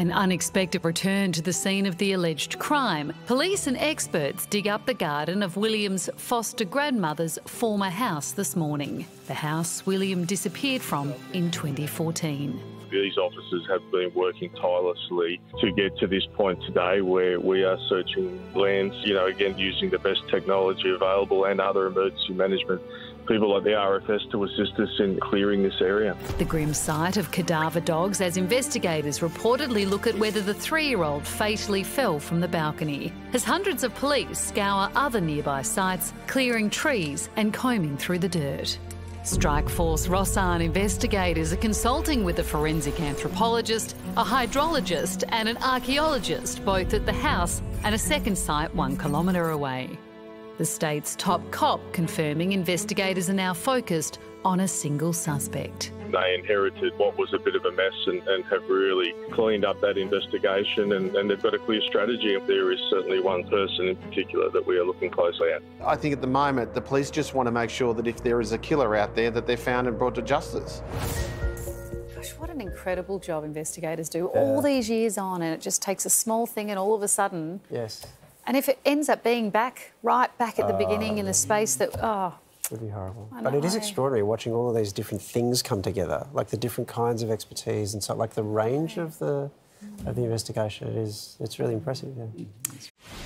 An unexpected return to the scene of the alleged crime. Police and experts dig up the garden of William's foster grandmother's former house this morning, the house William disappeared from in 2014. These officers have been working tirelessly to get to this point today where we are searching lands, again, using the best technology available and other emergency management people like the RFS to assist us in clearing this area. The grim sight of cadaver dogs as investigators reportedly look at whether the 3-year-old fatally fell from the balcony, as hundreds of police scour other nearby sites, clearing trees and combing through the dirt. Strikeforce Rossarn investigators are consulting with a forensic anthropologist, a hydrologist and an archaeologist, both at the house and a second site 1 kilometre away. The state's top cop confirming investigators are now focused on a single suspect. They inherited what was a bit of a mess and have really cleaned up that investigation and they've got a clear strategy. There is certainly one person in particular that we are looking closely at. I think at the moment the police just want to make sure that if there is a killer out there that they're found and brought to justice. Gosh, what an incredible job investigators do all these years on, and it just takes a small thing and all of a sudden... Yes. And if it ends up being right back at the beginning in a space that, it would be horrible. But it is extraordinary watching all of these different things come together, like the different kinds of expertise and so, like the range of the investigation. It's really impressive, yeah.